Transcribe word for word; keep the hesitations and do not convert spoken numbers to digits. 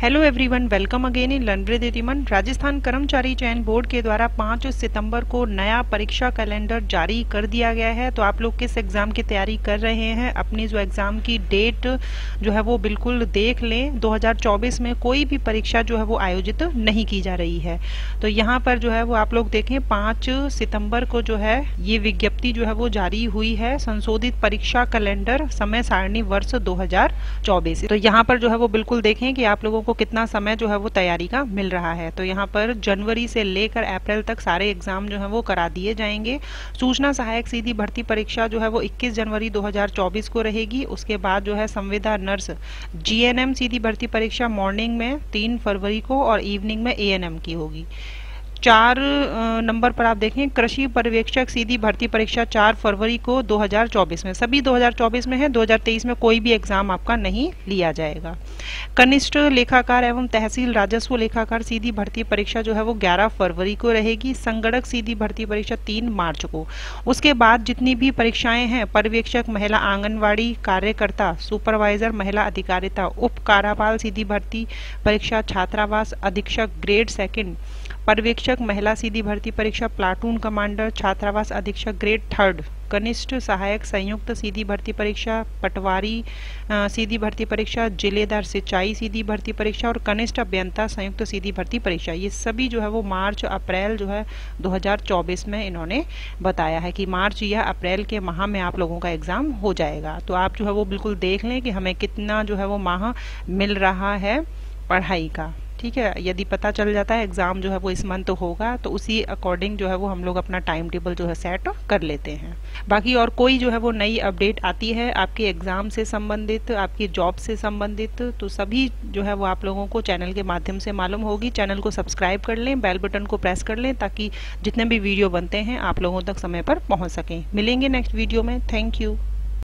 Hello everyone, welcome again in learn with Riman. Rajasthan कर्मचारी चयन board के द्वारा पाँच सितंबर को नया परीक्षा कैलेंडर जारी कर दिया गया है। तो आप लोग किस एग्जाम की तैयारी कर रहे हैं, अपनी जो एग्जाम की डेट जो है वो बिल्कुल देख लें। दो हज़ार चौबीस में कोई भी परीक्षा जो है वो आयोजित नहीं की जा रही है। तो यहाँ पर जो है वो आप लोग देखें, पाँच सितंबर को जो है ये विज्ञप्ति जो है वो जारी हुई है, संशोधित परीक्षा कैलेंडर समय सारणी वर्ष दो हज़ार चौबीस। तो यहाँ पर जो है वो बिल्कुल देखें कि आप लोगों को कितना समय जो है वो तैयारी का मिल रहा है। तो यहाँ पर जनवरी से लेकर अप्रैल तक सारे एग्जाम जो है वो करा दिए जाएंगे। सूचना सहायक सीधी भर्ती परीक्षा जो है वो इक्कीस जनवरी दो हज़ार चौबीस को रहेगी। उसके बाद जो है संविदा नर्स जीएनएम सीधी भर्ती परीक्षा मॉर्निंग में तीन फरवरी को और इवनिंग में एएनएम की होगी। चार नंबर पर आप देखें, कृषि पर्यवेक्षक सीधी भर्ती परीक्षा चार फरवरी को दो हज़ार चौबीस में, सभी दो हज़ार चौबीस में है, दो हज़ार तेईस में कोई भी एग्जाम आपका नहीं लिया जाएगा। कनिष्ठ लेखाकार एवं तहसील राजस्व लेखाकार सीधी भर्ती परीक्षा जो है वो ग्यारह फरवरी को रहेगी। संगणक सीधी भर्ती परीक्षा तीन मार्च को। उसके बाद जितनी भी परीक्षाएं हैं, पर्यवेक्षक महिला आंगनवाड़ी कार्यकर्ता, सुपरवाइजर महिला अधिकारिता, उप कारापाल सीधी भर्ती परीक्षा, छात्रावास अधीक्षक ग्रेड सेकंड, पर्यवेक्षक महिला सीधी भर्ती परीक्षा, प्लाटून कमांडर, छात्रावास अधीक्षक ग्रेड थर्ड, कनिष्ठ सहायक संयुक्त सीधी भर्ती परीक्षा, पटवारी सीधी भर्ती परीक्षा, जिलेदार सिंचाई सीधी भर्ती परीक्षा और कनिष्ठ अभियंता संयुक्त सीधी भर्ती परीक्षा। ये सभी जो है वो मार्च अप्रैल जो है दो हज़ार चौबीस में इन्होंने बताया है कि मार्च या अप्रैल के माह में आप लोगों का एग्जाम हो जाएगा। तो आप जो है वो बिल्कुल देख लें कि हमें कितना जो है वो माह मिल रहा है पढ़ाई का। ठीक है, यदि पता चल जाता है एग्जाम जो है वो इस मंथ होगा तो उसी अकॉर्डिंग जो है वो हम लोग अपना टाइम टेबल जो है सेट कर लेते हैं। बाकी और कोई जो है वो नई अपडेट आती है आपके एग्जाम से संबंधित, आपकी जॉब से संबंधित, तो सभी जो है वो आप लोगों को चैनल के माध्यम से मालूम होगी। चैनल को सब्सक्राइब कर लें, बेल बटन को प्रेस कर लें ताकि जितने भी वीडियो बनते हैं आप लोगों तक समय पर पहुँच सकें। मिलेंगे नेक्स्ट वीडियो में। Thank you.